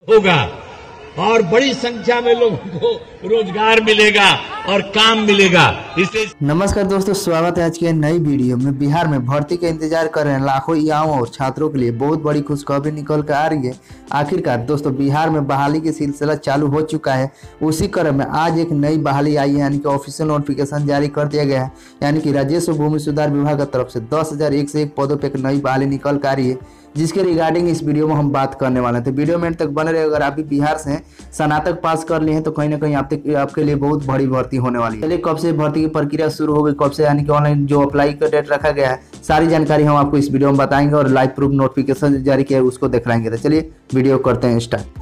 होगा और बड़ी संख्या में लोगों को रोजगार मिलेगा और काम मिलेगा। इसलिए नमस्कार दोस्तों, स्वागत है आज की नई वीडियो में। बिहार में भर्ती का इंतजार कर रहे हैं लाखों युवाओं और छात्रों के लिए बहुत बड़ी खुशखबरी निकल कर आ रही है। आखिरकार दोस्तों, बिहार में बहाली की सिलसिला चालू हो चुका है। उसी क्रम में आज एक नई बहाली आई है, यानी कि ऑफिशियल नोटिफिकेशन जारी कर दिया गया है। यानी कि राजस्व भूमि सुधार विभाग की तरफ से 10,001 पदों पर एक नई बहाली निकल कर आ रही है, जिसके रिगार्डिंग इस वीडियो में हम बात करने वाले हैं। तो वीडियो में तक बने रहे। अगर आप भी बिहार से हैं, स्नातक पास कर लिए हैं, तो कहीं ना कहीं आपके लिए बहुत बड़ी भर्ती होने वाली है। चलिए, कब से भर्ती की प्रक्रिया शुरू हो गई, कब से यानी कि ऑनलाइन जो अप्लाई का डेट रखा गया है, सारी जानकारी हम आपको इस वीडियो में बताएंगे और लाइव प्रूफ नोटिफिकेशन जारी किया है उसको दिखाएंगे। तो चलिए वीडियो करते हैं स्टार्ट।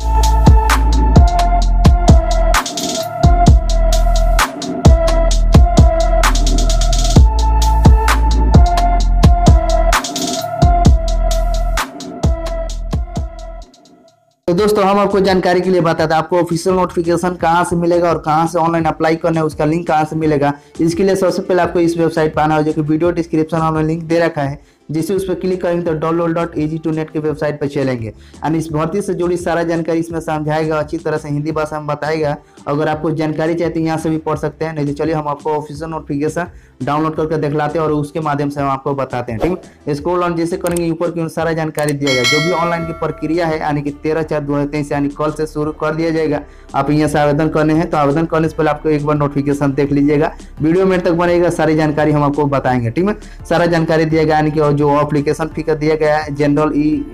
तो दोस्तों, हम आपको जानकारी के लिए बताते हैं आपको ऑफिशियल नोटिफिकेशन कहां से मिलेगा और कहां से ऑनलाइन अप्लाई करना है, उसका लिंक कहां से मिलेगा। इसके लिए सबसे पहले आपको इस वेबसाइट पर आना है, जो कि वीडियो डिस्क्रिप्शन में लिंक दे रखा है। जिसे उस पर क्लिक करेंगे तो download.ag2net के वेबसाइट पर चलेंगे। और इस भर्ती से जुड़ी सारा जानकारी इसमें समझाएगा, अच्छी तरह से हिंदी भाषा में बताएगा। अगर आपको जानकारी चाहिए तो यहाँ से भी पढ़ सकते हैं, नहीं तो चलिए हम आपको ऑफिशियल नोटिफिकेशन डाउनलोड करके दिखलाते हैं और उसके माध्यम से हम आपको बताते हैं। ठीक है, स्क्रॉल ऑन जैसे करेंगे ऊपर की सारा जानकारी दिया गया। जो भी ऑनलाइन की प्रक्रिया है, यानी कि 13/4/2023 यानी कल से शुरू कर दिया जाएगा। आप यहाँ से आवेदन करने हैं, तो आवेदन करने से पहले आपको एक बार नोटिफिकेशन देख लीजिएगा। वीडियो में तक बनेगा, सारी जानकारी हम आपको बताएंगे। ठीक है, सारा जानकारी दिया गया, यानी कि जो एप्लीकेशन फी का दिया गया है जनरल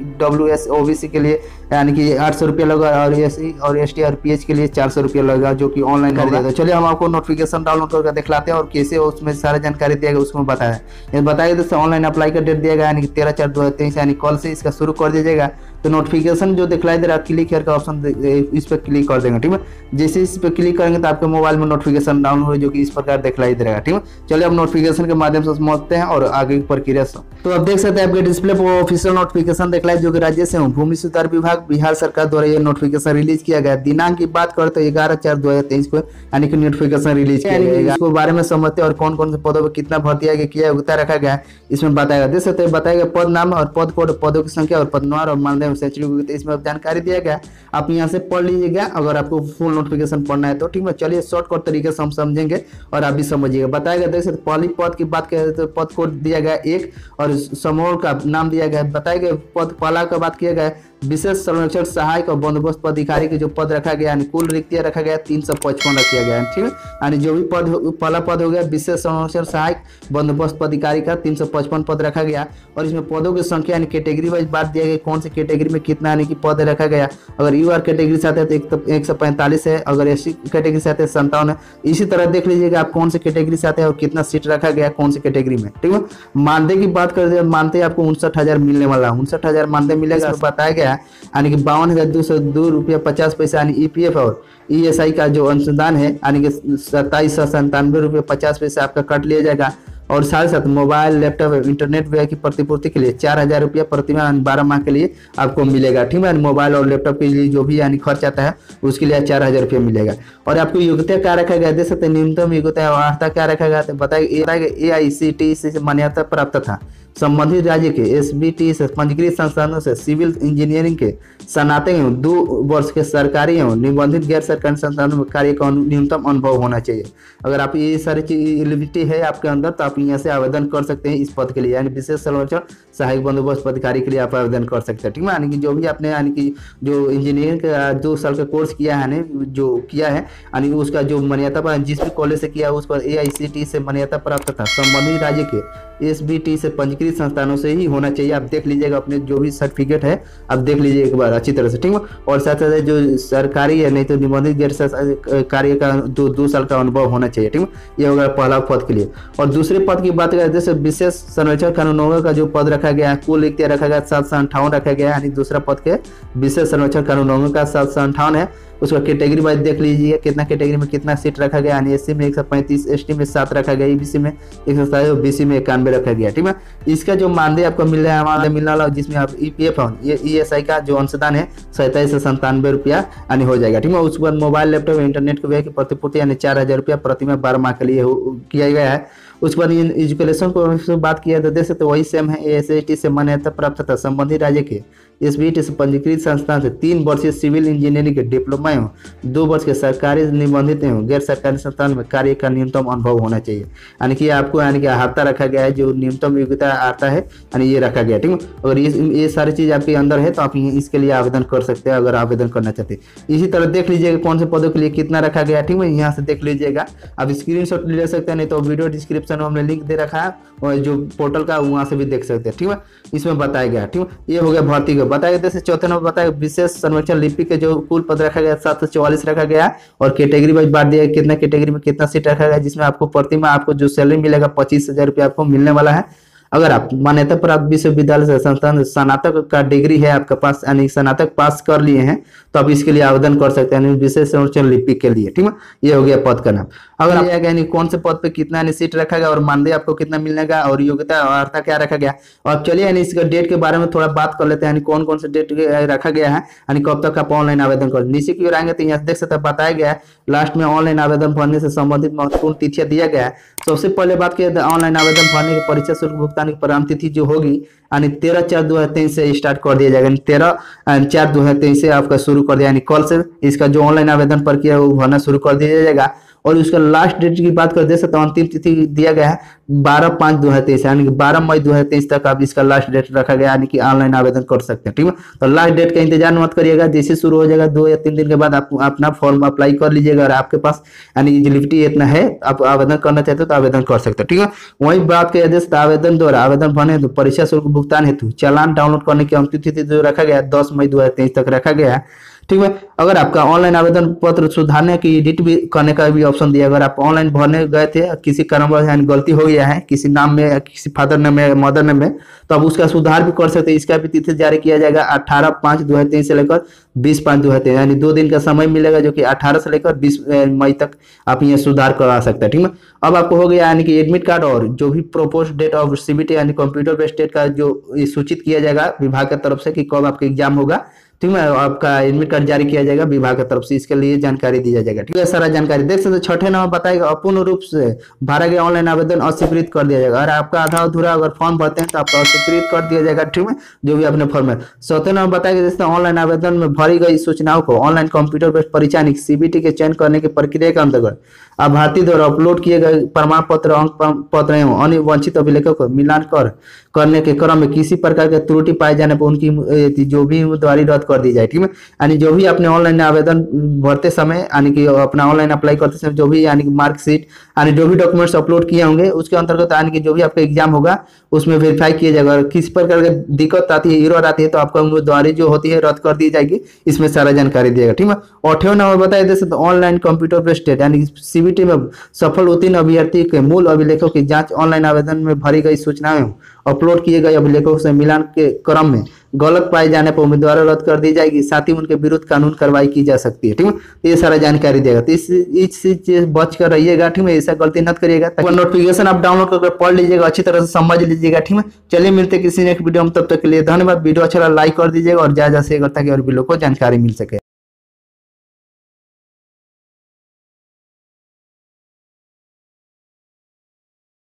EWS OBC के लिए, यानी कि 800 रुपया लगा, और SC और ST और PH के लिए 400 रुपया लगा, जो कि ऑनलाइन कर दिया। तो चलिए हम आपको नोटिफिकेशन डाउनलोड करके दिखलाते हैं और कैसे उसमें सारा जानकारी दिया गया उसमें बताया है। बताइए दोस्तों, ऑनलाइन अप्लाई का डेट दिया गया, यानी कि 13/4/2023 यानी कल से इसका शुरू कर दिया जाएगा। तो नोटिफिकेशन जो दिखलाई दे रहा है, क्लिक हियर का ऑप्शन, इस पर क्लिक कर देंगे। ठीक है, जैसे इस पर क्लिक करेंगे तो आपके मोबाइल में नोटिफिकेशन डाउनलोड हो, जो कि इस प्रकार दिखलाई दे रहा है। ठीक है, चलिए अब नोटिफिकेशन के माध्यम से समझते हैं और आगे की प्रक्रिया से। तो आप देख सकते हैं आपके डिस्प्ले पर ऑफिशियल नोटिफिकेशन दिखलाई, जो कि राज्य से भूमि सुधार विभाग बिहार सरकार द्वारा ये नोटिफिकेशन रिलीज किया गया। दिनांक की बात करें तो 11/4/2023 को यानी कि नोटिफिकेशन रिलीज किया गया। इसको बारे में समझते हैं और कौन कौन से पदों पर कितना भर्ती आगे किया योग्यता रखा गया है, इसमें बताएगा। देख सकते हैं बताएगा पद नाम और पद कोड, पदों की संख्या और पदनाम और मानदेय शैक्षणिक योग्यता, इसमें जानकारी दिया गया। आप यहाँ से पढ़ लीजिएगा अगर आपको फुल नोटिफिकेशन पढ़ना है तो। ठीक है, चलिए शॉर्टकट तरीके से हम समझेंगे और आप भी समझिएगा। बताएगा देख सकते पहली पद की बात करें तो पद कोड दिया गया 1 और समूह का नाम दिया गया। बताएगा पद पहला का बात किया गया विशेष संरक्षण सहायक और बंदोबस्त पदाधिकारी के जो पद रखा गया, यानी कुल रिक्तियां रखा गया 355 रखा गया है। ठीक है, यानी जो भी पद पहला पद हो गया विशेष संरक्षण सहायक बंदोबस्त पदाधिकारी का 355 पद रखा गया। और इसमें पदों की संख्या यानी कैटेगरी वाइज बात दिया गया, कौन सी कैटेगरी में कितना यानी कि पद रखा गया। अगर UR कैटेगरी से आते हैं तो 145 है, अगर SC कैटेगरी से आते हैं 57 है। इसी तरह देख लीजिएगा आप कौन से कैटेगरी से आते हैं और कितना सीट रखा गया कौन सी कैटेगरी में। ठीक है, मानदेय की बात करते, मानदेय आपको 59,000 मिलने वाला है, 59,000 मानदेय मिलेगा। बताया गया यानी कि 52,202 रुपया 50 पैसा यानी EPF और ESI का जो अंशदान है, यानी कि 2797 रुपये 50 पैसा आपका कट लिया जाएगा। और साथ साथ मोबाइल लैपटॉप इंटरनेट व्यय की प्रतिपूर्ति के लिए 4,000 रुपया प्रति माह 12 माह के लिए आपको मिलेगा। ठीक है, मोबाइल और लैपटॉप के लिए जो भी यानी खर्च आता है उसके लिए 4,000 रुपया मिलेगा। और आपको योग्यता क्या रखा गया, देख सकते हैं न्यूनतम योग्यता अर्हता क्या रखा गया, तो बताइए AICTE से मान्यता प्राप्त था। संबंधित राज्य के SBT से पंजीकृत संस्थानों से सिविल इंजीनियरिंग के स्नातक एवं 2 वर्ष के सरकारी एवं निबंधित गैर सरकारी संस्थानों में कार्य का न्यूनतम अनुभव होना चाहिए। अगर आप ये सारी चीज एलिजिबिलिटी है आपके अंदर, तो आप यहाँ से आवेदन कर सकते हैं इस पद के लिए, यानी विशेष संरक्षण सहायक बंदोबस्त पदाधिकारी के लिए आप आवेदन कर सकते हैं। ठीक है, यानी कि जो भी आपने यानी कि जो इंजीनियरिंग का 2 साल का कोर्स किया है, जो किया है यानी उसका जो मान्यता जिस भी कॉलेज से किया उस पर AICTE से मान्यता प्राप्त था। संबंधित राज्य के SBT से पंजीकृत संस्थानों से ही होना चाहिए। आप देख लीजिएगा अपने जो भी सर्टिफिकेट है आप देख लीजिए एक बार अच्छी तरह से। ठीक है, और साथ साथ जो सरकारी है नहीं तो निबंधित गैर कार्य का 2 साल का अनुभव होना चाहिए। ठीक है, ये होगा पहला पद के लिए। और दूसरे पद की बात करें जैसे विशेष संरक्षण कानूनों का जो पद रखा गया, कुल रिक्तियां रखा गया 758 रखा गया, यानी दूसरा पद के विशेष संरक्षण कानूनों का 758 है। उसका कैटेगरी वाइज देख लीजिए कितना कैटेगरी में कितना सीट रखा गया, यानी SC में 135, ST में 7 रखा गया, EBC में 127 और BC में 91 रखा गया। ठीक है, इसका जो मानदेय आपको मिल रहा है मानदेय मिलने वाला, जिसमें आप EPF ये ESI का जो अंशदान है 27 से 97 रुपया यानी हो जाएगा। ठीक है, उसके बाद मोबाइल लैपटॉप इंटरनेट के व्यय की प्रतिपूर्ति यानी 4,000 रुपया प्रति माह 12 माह के लिए किया गया है। उसके बाद एजुकेशन को बात किया तो देख सकते वही सेम है। AICTE से मान्यता प्राप्त तथा संबंधित राज्य के SBT से पंजीकृत संस्थान से 3 वर्षीय सिविल इंजीनियरिंग के डिप्लोमा एवं 2 वर्ष के सरकारी निबंधित एवं गैर सरकारी संस्थान में कार्य का न्यूनतम अनुभव होना चाहिए। यानी कि आपको यानी कि अहाता रखा गया है, जो न्यूनतम योग्यता आता है यानी ये रखा गया, ठीक है। अगर ये सारी चीज़ आपके अंदर है तो आप इसके लिए आवेदन कर सकते हैं अगर आवेदन करना चाहते हैं। इसी तरह देख लीजिएगा कौन से पदों के लिए कितना रखा गया, ठीक है। यहाँ से देख लीजिएगा, आप स्क्रीनशॉट ले सकते हैं, नहीं तो वीडियो डिस्क्रिप्शन में हमने लिंक दे रखा है और जो पोर्टल का वहाँ से भी देख सकते हैं, ठीक है। इसमें बताया गया, ठीक है। ये हो गया भर्ती का बताया गया। जैसे चौथे नंबर बताया विशेष सर्वेक्षण लिपि के जो कुल पद रखा गया 744 रखा गया और कैटेगरी वाइज बांट दिया कितना कैटेगरी में कितना सीट रखा गया, जिसमें आपको प्रति माह आपको जो सैलरी मिलेगा 25,000 रुपये आपको मिलने वाला है। अगर आप मान्यता प्राप्त विश्वविद्यालय से संस्थान स्नातक का डिग्री है आपके पास, यानी स्नातक पास कर लिए हैं, तो आप इसके लिए आवेदन कर सकते हैं विशेष संरक्षण लिपि के लिए, ठीक है। ये हो गया पद का नाम। अगर आप यानी कौन से पद पे कितना सीट रखा गया और मानदेय आपको कितना मिलने का और योग्यता और अर्हता क्या रखा गया। और चलिए यानी इसका डेट के बारे में थोड़ा बात कर लेते हैं, यानी कौन कौन से डेट रखा गया है, यानी कब तक आप ऑनलाइन आवेदन कर। नीचे की ओर आएंगे तो यहाँ देख सकते हैं बताया गया है लास्ट में ऑनलाइन आवेदन भरने से संबंधित महत्वपूर्ण तिथियां दिया गया है। सबसे पहले बात किया ऑनलाइन आवेदन भरने की परीक्षा शुल्क भुगतान की प्रारंभ तिथि जो होगी यानी 13/4/2023 से स्टार्ट कर दिया जाएगा। 13/4/2023 से आपका शुरू कर दिया, यानी कल से इसका जो ऑनलाइन आवेदन प्रक्रिया वो भरना शुरू कर दिया जाएगा। और उसका लास्ट डेट की बात कर दे सकते हैं, अंतिम तिथि दिया गया है 12/5/2023 यानी कि 12 मई 2023 तक आप इसका लास्ट डेट रखा गया, यानी कि ऑनलाइन आवेदन कर सकते हैं, ठीक है। तो लास्ट डेट का इंतजार मत करिएगा, जैसे शुरू हो जाएगा 2 या 3 दिन के बाद आप अपना फॉर्म अप्लाई कर लीजिएगा। और आपके पास यानी एलिजिबिलिटी इतना है, आप आवेदन करना चाहते हो तो आवेदन कर सकते हो, ठीक है। वही बात के आदेश आवेदन द्वारा आवेदन भरने हेतु परीक्षा शुल्क भुगतान हेतु चालान डाउनलोड करने की अंतिम तिथि जो रखा गया 10 मई 2023 तक रखा गया है, ठीक है। अगर आपका ऑनलाइन आवेदन पत्र सुधारने की एडिट भी करने का भी ऑप्शन दिया, अगर आप ऑनलाइन भरने गए थे किसी कारणवश यानी गलती हो गया है किसी नाम में, किसी फादर नेम में, मदर नेम में, तो आप उसका सुधार भी कर सकते हैं। इसका भी तिथि जारी किया जाएगा 18/5/2023 से लेकर 20/5/2023 यानी 2 दिन का समय मिलेगा, जो कि 18 से लेकर 20 मई तक आप ये सुधार करा सकते हैं, ठीक है। अब आपको हो गया यानी कि एडमिट कार्ड और जो भी प्रोपोज डेट ऑफ CBT यानी कंप्यूटर बेस्ड टेस्ट का जो सूचित किया जाएगा विभाग की तरफ से कि कब आपका एग्जाम होगा, ठीक है। आपका एडमिट कार्ड जारी किया जाएगा विभाग की तरफ से, इसके लिए जानकारी दी जाएगा, ठीक है। सारा जानकारी देख सकते। छठे नंबर बताएगा अपूर्ण रूप से भरा गया ऑनलाइन आवेदन अस्वीकृत कर दिया जाएगा। अगर आपका आधा अधूरा अगर फॉर्म भरते हैं तो आपका अस्वीकृत कर दिया जाएगा, ठीक है, जो भी अपने फॉर्म है। चौथे नंबर बताएगा जैसे ऑनलाइन आवेदन में भरी गई सूचनाओं को ऑनलाइन कंप्यूटर बेस्ड परीक्षा CBT के चयन करने की प्रक्रिया के अंतर्गत अभ्यर्थी द्वारा अपलोड किए गए प्रमाण पत्र, अंक पत्र एवं अन्य वंचित अभिलेखों को मिलान करने के क्रम में किसी प्रकार की त्रुटि पाए जाने पर उनकी जो भी उम्मीदवारी रद्द कर दी जाए, ठीक है। यानी जो भी अपने ऑनलाइन आवेदन भरते समय यानी कि अपना ऑनलाइन अप्लाई करते समय जो भी यानी कि मार्कशीट यानी जो भी डॉक्यूमेंट्स अपलोड किए होंगे उसके अंतर्गत यानी कि जो भी आपका एग्जाम होगा उसमें वेरीफाई किया जाएगा। और किस प्रकार की दिक्कत आती है, एरर आती है, तो आपका उम्मीदवारी जो होती है रद्द कर दी जाएगी। इसमें सारा जानकारी दिएगा, ठीक है। 8वें नंबर बताया जैसे तो ऑनलाइन कंप्यूटर बेस्ड टेस्ट यानी CBT में सफल उत्तीर्ण अभ्यर्थी के मूल अभिलेखों की जांच ऑनलाइन आवेदन में भरी गई सूचनाएं अपलोड किए गए अभिलेखों से मिलान के क्रम में गलत पाए जाने पर उम्मीदवार रद्द कर दी जाएगी, साथ ही उनके विरुद्ध कानून कार्रवाई की जा सकती है, ठीक है। तो ये सारा जानकारी देगा, तो इस चीज बच कर रहिएगा, ठीक है। ऐसा गलती मत करिएगा। नोटिफिकेशन आप डाउनलोड करके पढ़ लीजिएगा, अच्छी तरह से समझ लीजिएगा, ठीक है। चलिए मिलते किसी नेक्स्ट वीडियो में, तब तक के लिए धन्यवाद। वीडियो अच्छा लाइक कर दीजिएगा और ज्यादा शेयर ताकि और भी लोग को जानकारी मिल सके।